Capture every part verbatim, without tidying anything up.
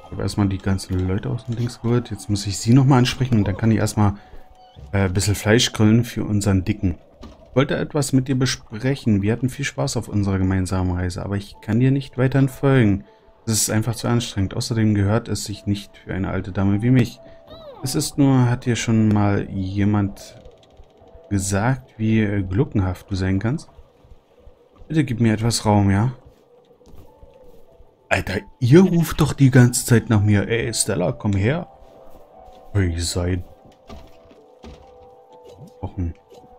Ich habe erstmal die ganzen Leute aus dem Dings geholt. Jetzt muss ich sie nochmal ansprechen und dann kann ich erstmal äh, ein bisschen Fleisch grillen für unseren Dicken. Ich wollte etwas mit dir besprechen. Wir hatten viel Spaß auf unserer gemeinsamen Reise, aber ich kann dir nicht weiterhin folgen. Es ist einfach zu anstrengend. Außerdem gehört es sich nicht für eine alte Dame wie mich. Es ist nur, hat dir schon mal jemand gesagt, wie äh, gluckenhaft du sein kannst? Bitte gib mir etwas Raum, ja? Alter, ihr ruft doch die ganze Zeit nach mir. Ey, Stella, komm her. Ihr seid... Wochen.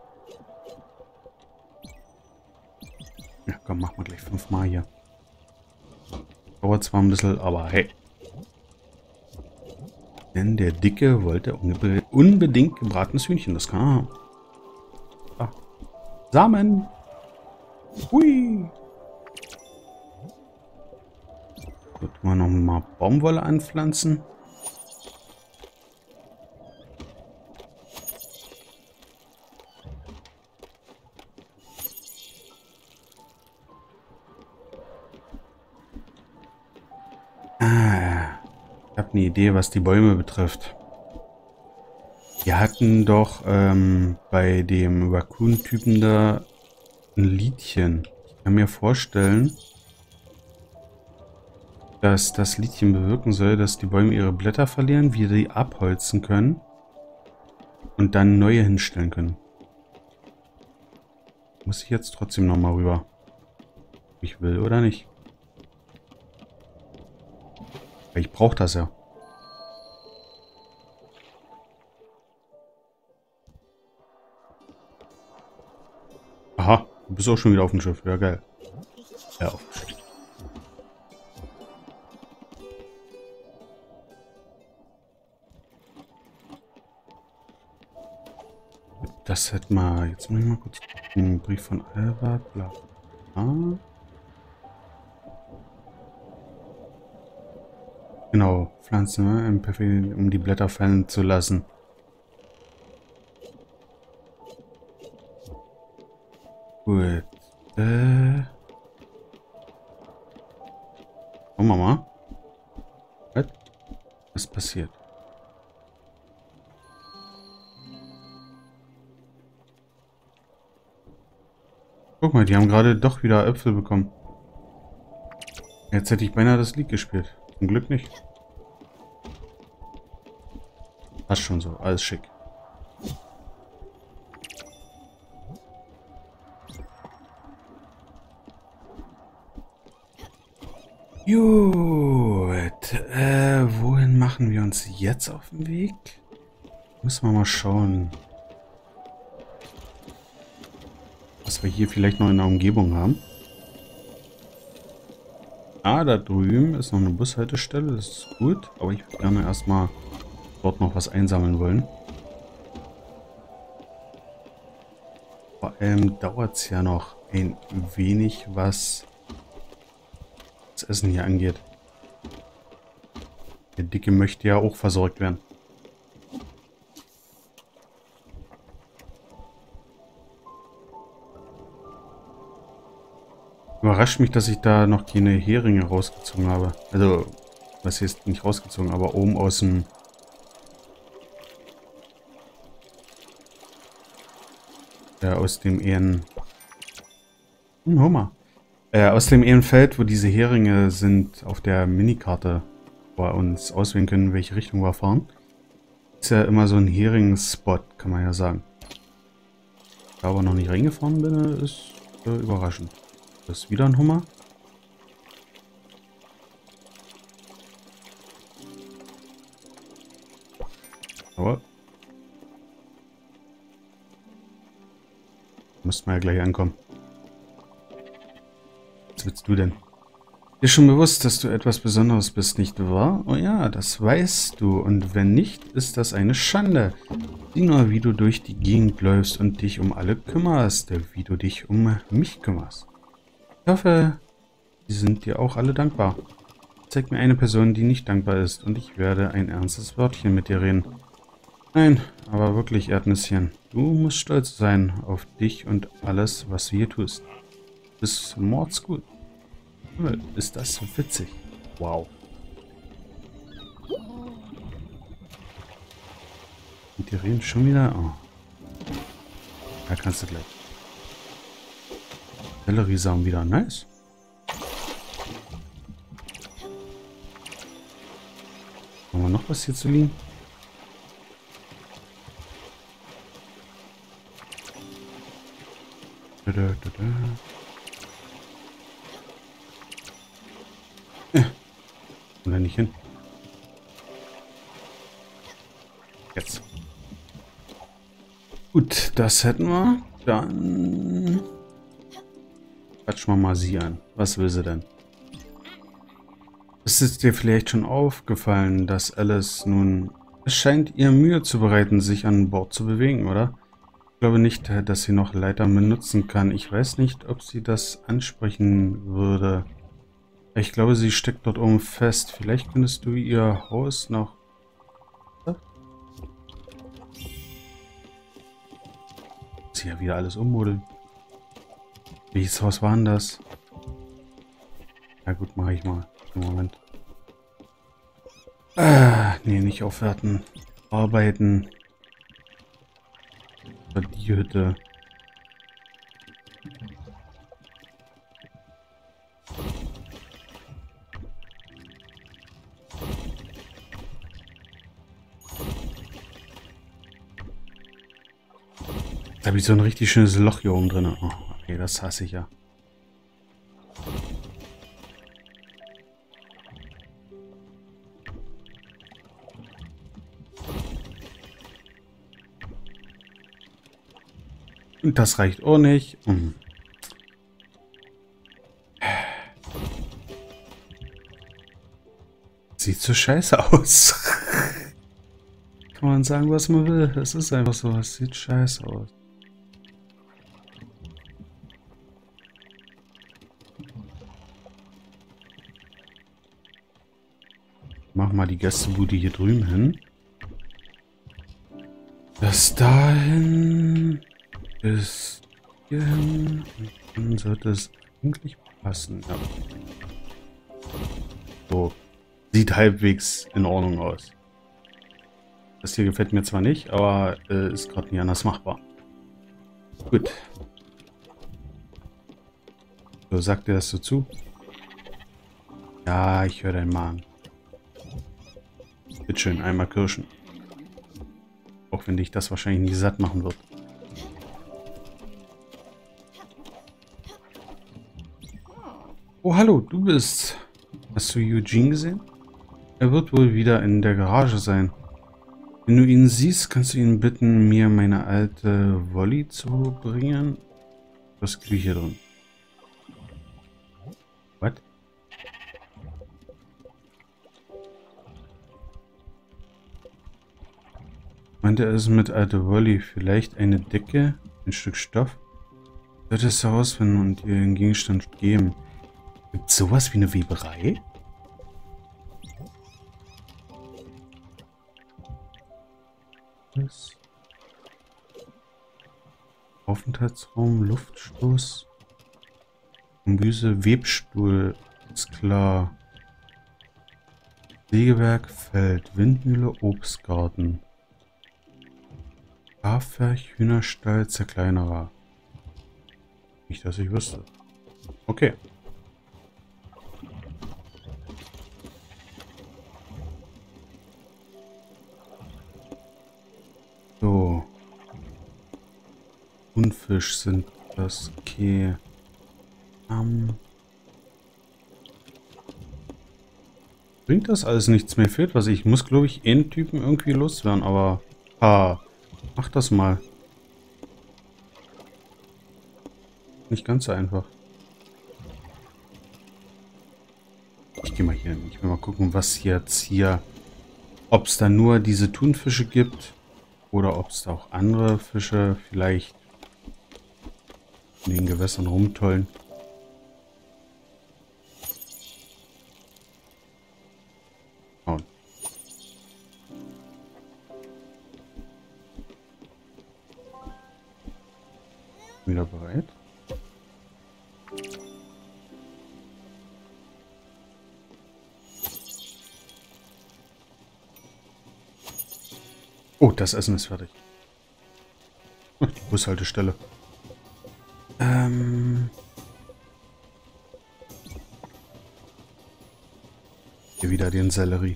Ja, komm, machen wir gleich fünfmal hier. Dauert zwar ein bisschen, aber hey. Denn der Dicke wollte unbe unbedingt gebratenes Hühnchen. Das kann er haben. Ah. Samen. Hui. Gut, mal noch mal Baumwolle anpflanzen. Ah, ich habe eine Idee, was die Bäume betrifft. Wir hatten doch ähm, bei dem Raccoon-Typen da ein Liedchen. Ich kann mir vorstellen, dass das Liedchen bewirken soll, dass die Bäume ihre Blätter verlieren, wir die abholzen können und dann neue hinstellen können. Muss ich jetzt trotzdem nochmal rüber. Ob ich will oder nicht. Weil ich brauche das ja. Aha, du bist auch schon wieder auf dem Schiff. Ja, geil. Ja, auf dem Schiff. Das hätten wir... Jetzt muss ich mal kurz gucken. Brief von Albert, bla bla. Genau, Pflanzen, ne? Im Perfil, um die Blätter fallen zu lassen. Gut. Äh. Schauen wir mal. Was? Was passiert? Guck mal, die haben gerade doch wieder Äpfel bekommen. Jetzt hätte ich beinahe das Lied gespielt. Zum Glück nicht. Passt schon so, alles schick. Gut, äh, wohin machen wir uns jetzt auf den Weg? Müssen wir mal schauen, was wir hier vielleicht noch in der Umgebung haben. Ah, da drüben ist noch eine Bushaltestelle, das ist gut, aber ich würde gerne erstmal dort noch was einsammeln wollen. Vor allem dauert es ja noch ein wenig, was das Essen hier angeht. Der Dicke möchte ja auch versorgt werden. Überrascht mich, dass ich da noch keine Heringe rausgezogen habe. Also, was ist nicht rausgezogen, aber oben aus dem... Ja, aus dem Ehren... Hm, Hummer. Äh, aus dem Ehrenfeld, wo diese Heringe sind, auf der Minikarte, wo wir uns auswählen können, in welche Richtung wir fahren. Ist ja immer so ein Hering-Spot, kann man ja sagen. Da aber noch nicht reingefahren bin, ist äh, überraschend. Das ist wieder ein Hummer. Aber müssten wir ja gleich ankommen. Was willst du denn? Dir schon bewusst, dass du etwas Besonderes bist, nicht wahr? Oh ja, das weißt du. Und wenn nicht, ist das eine Schande. Sieh nur, wie du durch die Gegend läufst und dich um alle kümmerst, wie du dich um mich kümmerst. Ich hoffe, die sind dir auch alle dankbar. Zeig mir eine Person, die nicht dankbar ist, und ich werde ein ernstes Wörtchen mit dir reden. Nein, aber wirklich, Erdnüsschen. Du musst stolz sein auf dich und alles, was du hier tust. Du bist mordsgut. Ist das witzig. Wow. mit dir reden? Schon wieder? Oh. Da kannst du gleich. Selleriesamen wieder. Nice. Haben wir noch was hier zu liegen? Da, da, da, da. Ja. Oder nicht hin? Jetzt. Gut, das hätten wir. Dann quatschen wir mal sie an. Was will sie denn? Es ist dir vielleicht schon aufgefallen, dass Alice nun... Es scheint ihr Mühe zu bereiten, sich an Bord zu bewegen, oder? Ich glaube nicht, dass sie noch Leitern benutzen kann. Ich weiß nicht, ob sie das ansprechen würde. Ich glaube, sie steckt dort oben fest. Vielleicht könntest du ihr Haus noch... Sie ja wieder alles ummodeln. Welches Haus war denn das? Ja gut, mache ich mal. Im Moment. Ah, nee, nicht aufwerten. Arbeiten. Oder die Hütte. Da habe ich so ein richtig schönes Loch hier oben drin. Oh, okay, das hasse ich ja. Und das reicht auch nicht. Hm. Sieht so scheiße aus. Kann man sagen, was man will. Es ist einfach so. Es sieht scheiße aus. Mach mal die Gästebude hier drüben hin. Das dahin bis hierhin. Und dann sollte es eigentlich passen. Ja. So. Sieht halbwegs in Ordnung aus. Das hier gefällt mir zwar nicht, aber äh, ist gerade nicht anders machbar. Gut. So, sagt er das so zu? Ja, ich höre deinen Magen. Bitteschön, einmal Kirschen. Auch wenn dich das wahrscheinlich nicht satt machen wird. Oh, hallo, du bist... Hast du Eugene gesehen? Er wird wohl wieder in der Garage sein. Wenn du ihn siehst, kannst du ihn bitten, mir meine alte Wolli zu bringen. Was kriege ich hier drin? Was? Meinte er es mit alte Wolli? Vielleicht eine Decke? Ein Stück Stoff? Sollte es herausfinden und ihr einen Gegenstand geben. Gibt es sowas wie eine Weberei? Was? Aufenthaltsraum, Luftstoß, Gemüse, Webstuhl, ist klar. Sägewerk, Feld, Windmühle, Obstgarten. Schafwerk, Hühnerstall, Zerkleinerer. Nicht, dass ich wüsste. Okay. So. Thunfisch sind das. Okay. Um. Bringt das alles nichts mehr? Fehlt was? Ich muss, glaube ich, einen Typen irgendwie loswerden, aber... Ah, mach das mal. Nicht ganz so einfach. Ich gehe mal hier hin. Ich will mal gucken, was jetzt hier... Ob es da nur diese Thunfische gibt oder ob es da auch andere Fische vielleicht in den Gewässern rumtollen. Schauen. Wieder bereit. Oh, das Essen ist fertig. Ach, die Bushaltestelle. Ähm... Hier wieder den Sellerie.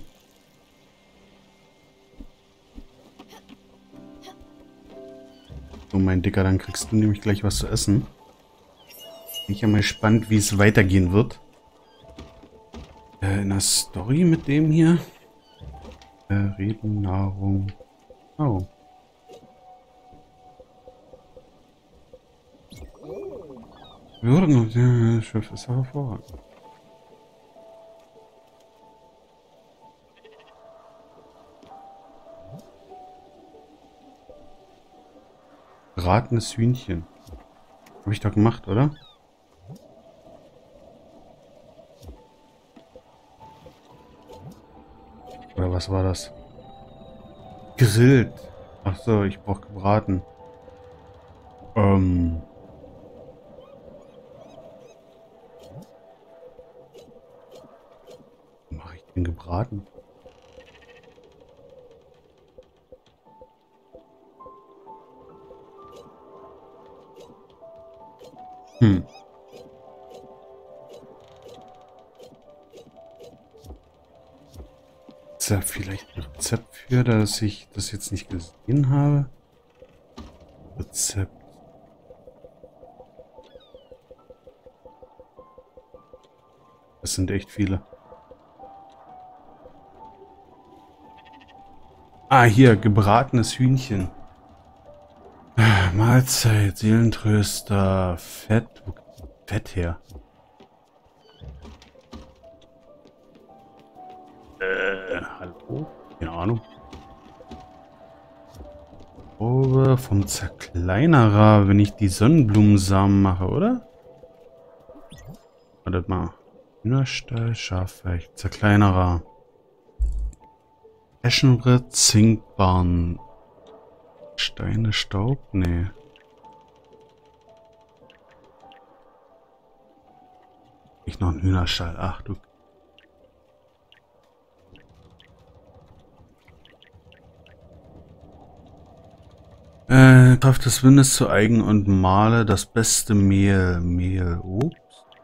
So, mein Dicker, dann kriegst du nämlich gleich was zu essen. Bin ich ja mal gespannt, wie es weitergehen wird. Äh, in der Story mit dem hier. Äh, Reden, Nahrung. Oh. Würden und das Schiff ist hervorragend. Bratenes Hühnchen. Habe ich doch gemacht, oder? Oder was war das? Grillt. Ach so, ich brauche gebraten. Ähm. Wie mache ich den gebraten? Hm. Ist da vielleicht ein Rezept für, dass ich das jetzt nicht gesehen habe? Rezept. Das sind echt viele. Ah, hier, gebratenes Hühnchen. Mahlzeit, Seelentröster, Fett. Wo kommt Fett her? Äh, hallo? Keine Ahnung. Probe vom Zerkleinerer, wenn ich die Sonnenblumensamen mache, oder? Wartet mal. Hühnerstall, Schaffleisch, Zerkleinerer. Eschenritt, Zinkbarn. Steine, Staub? Nee. Ich noch ein Hühnerstall. Ach du. Äh, Kraft des Windes zu eigen und male das beste Mehl. Mehl, Obst.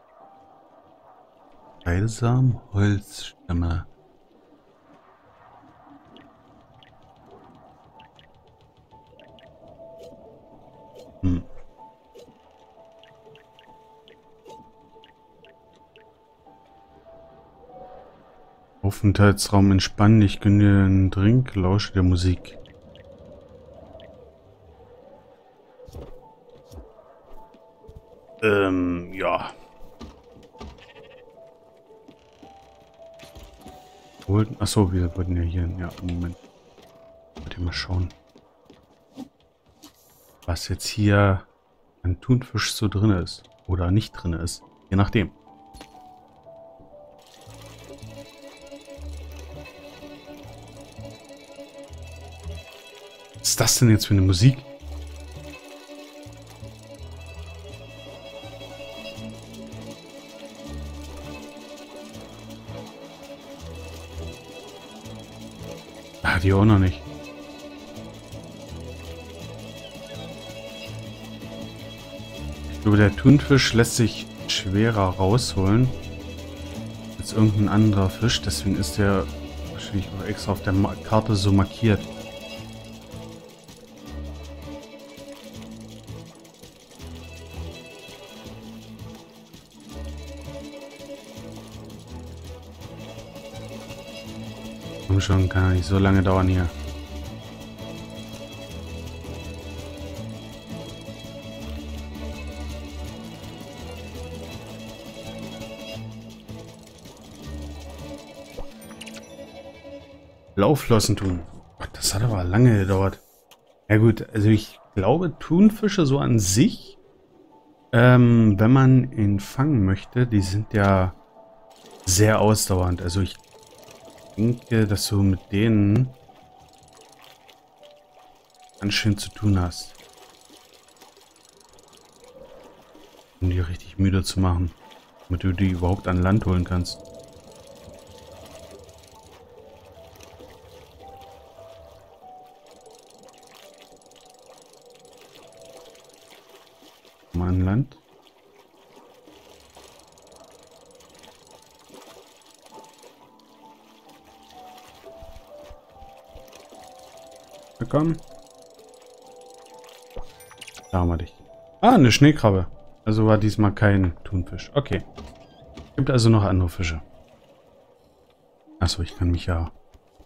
Heilsam, Holzstämme. Hm. Aufenthaltsraum entspannen, ich gönne dir einen Drink, lausche der Musik. Ähm, ja. Wollten, achso, wir wollten ja hier, ja, Moment. Wollt ihr mal schauen, was jetzt hier an Thunfisch so drin ist. Oder nicht drin ist. Je nachdem. Was ist das denn jetzt für eine Musik? Ah, die auch noch nicht. Ich glaube, der Thunfisch lässt sich schwerer rausholen als irgendein anderer Fisch. Deswegen ist der wahrscheinlich auch extra auf der Karte so markiert. Komm schon, kann ja nicht so lange dauern hier. Laufflossen tun. Gott, das hat aber lange gedauert. Ja gut, also ich glaube, Thunfische so an sich, ähm, wenn man ihn fangen möchte, die sind ja sehr ausdauernd. Also ich denke, dass du mit denen ganz schön zu tun hast. Um die richtig müde zu machen. Damit du die überhaupt an Land holen kannst. Na komm. Da haben wir dich. Ah, eine Schneekrabbe. Also war diesmal kein Thunfisch. Okay. Gibt also noch andere Fische. Achso, ich kann mich ja...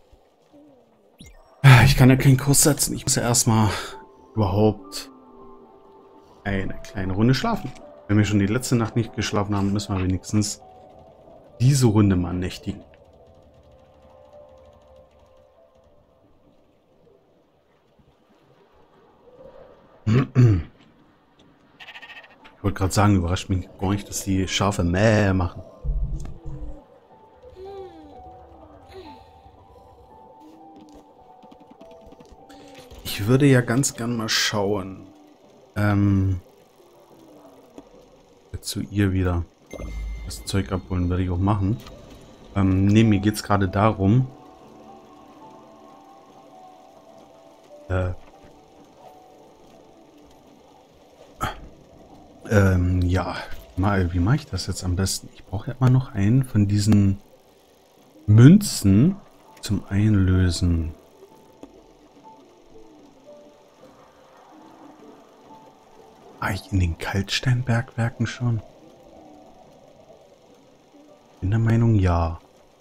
Ich kann ja keinen Kurs setzen. Ich muss ja erstmal überhaupt eine kleine Runde schlafen. Wenn wir schon die letzte Nacht nicht geschlafen haben, müssen wir wenigstens diese Runde mal nächtigen. Ich wollte gerade sagen, überrascht mich gar nicht, dass die Schafe Mäh machen. Ich würde ja ganz gern mal schauen. Ähm, zu ihr wieder. Das Zeug abholen werde ich auch machen. Ähm, nee, mir geht es gerade darum. Äh, ähm, ja, mal, wie mache ich das jetzt am besten? Ich brauche ja immer noch einen von diesen Münzen zum Einlösen. War ich in den Kaltsteinbergwerken schon? Bin der Meinung, ja.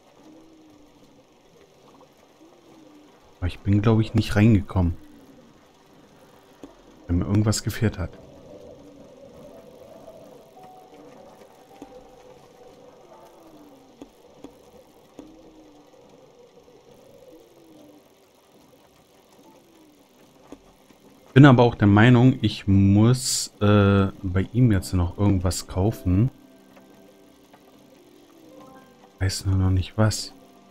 Aber ich bin, glaube ich, nicht reingekommen. Wenn mir irgendwas gefehlt hat. Bin aber auch der Meinung, ich muss äh, bei ihm jetzt noch irgendwas kaufen. Weiß nur noch nicht was.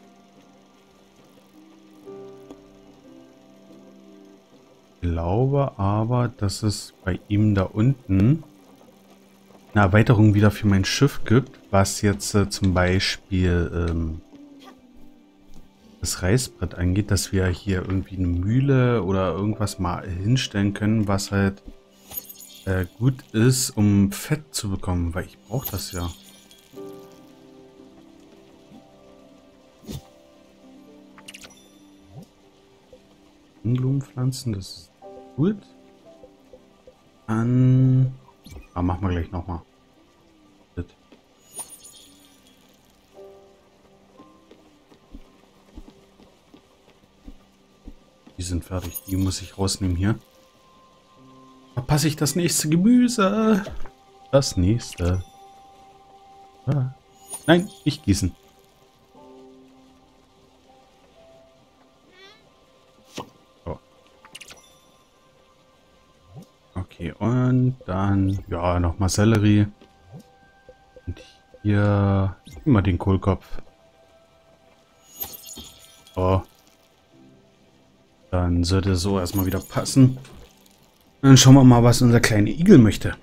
Ich glaube aber, dass es bei ihm da unten eine Erweiterung wieder für mein Schiff gibt, was jetzt äh, zum Beispiel ähm, das Reißbrett angeht, dass wir hier irgendwie eine Mühle oder irgendwas mal hinstellen können, was halt äh, gut ist, um Fett zu bekommen, weil ich brauche das ja. Blumenpflanzen, das ist gut. Dann ah, machen wir gleich nochmal. Die sind fertig. Die muss ich rausnehmen hier. Verpasse ich das nächste Gemüse. Das nächste. Ah. Nein, nicht gießen. So. Okay, und dann, ja, nochmal Sellerie. Und hier immer den Kohlkopf. So. Dann sollte so erstmal wieder passen. Dann schauen wir mal, was unser kleiner Igel möchte.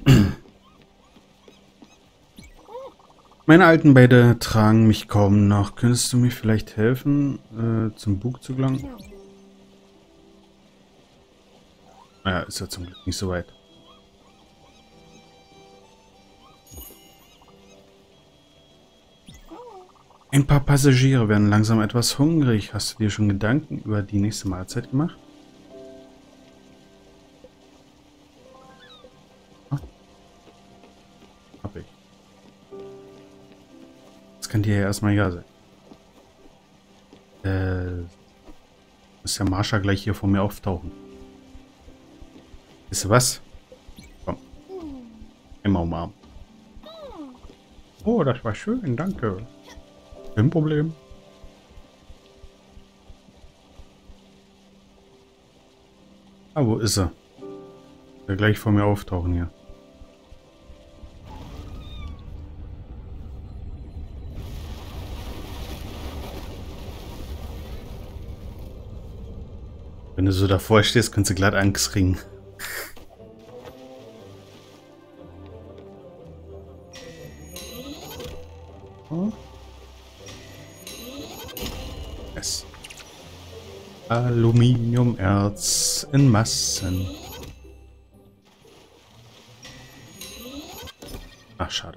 Meine alten beide tragen mich kaum noch. Könntest du mir vielleicht helfen, äh, zum Bug zu gelangen? Naja, ist ja zum Glück nicht so weit. Ein paar Passagiere werden langsam etwas hungrig. Hast du dir schon Gedanken über die nächste Mahlzeit gemacht? Oh. Hab ich. Das kann dir ja erstmal egal sein. Äh, muss der Marsha gleich hier vor mir auftauchen. Wisst ihr was? Komm. Immer umarmen. Oh, das war schön, danke. Kein Problem. Ah, wo ist er? Der gleich vor mir auftauchen hier. Wenn du so davor stehst, kannst du glatt Angst kriegen. Oh. Yes. Aluminiumerz in Massen. Ach, schade.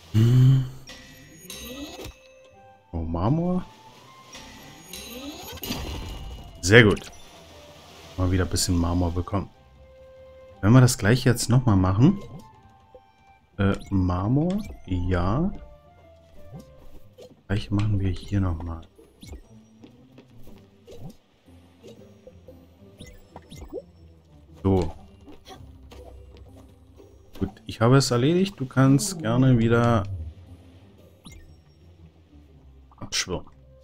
Hm. Oh, Marmor. Sehr gut. Mal wieder ein bisschen Marmor bekommen. Wenn wir das gleiche jetzt nochmal machen. Äh, Marmor. Ja. Das gleiche machen wir hier nochmal. So. Gut, ich habe es erledigt. Du kannst gerne wieder abschwirren.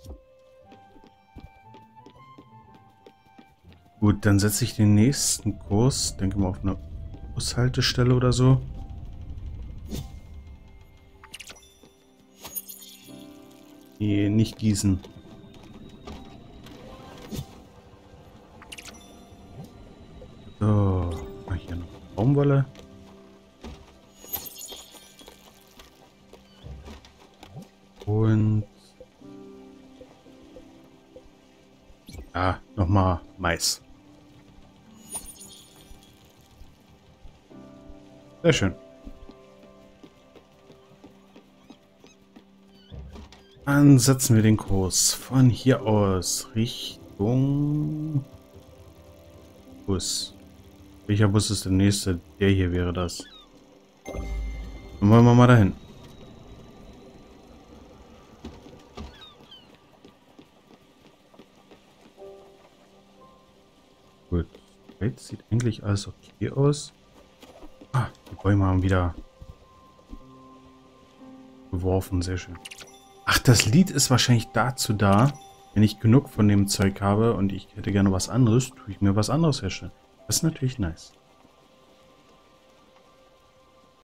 Gut, dann setze ich den nächsten Kurs. Denke mal auf eine Bushaltestelle oder so. Nee, nicht gießen. So, mach hier noch Baumwolle. Und ja, nochmal Mais. Sehr schön. Dann setzen wir den Kurs von hier aus Richtung Bus. Welcher Bus ist der nächste? Der hier wäre das. Dann wollen wir mal dahin. Gut. Jetzt sieht eigentlich alles okay aus. Ah, die Bäume haben wieder geworfen. Sehr schön. Ach, das Lied ist wahrscheinlich dazu da, wenn ich genug von dem Zeug habe und ich hätte gerne was anderes, tue ich mir was anderes herstellen. Das ist natürlich nice.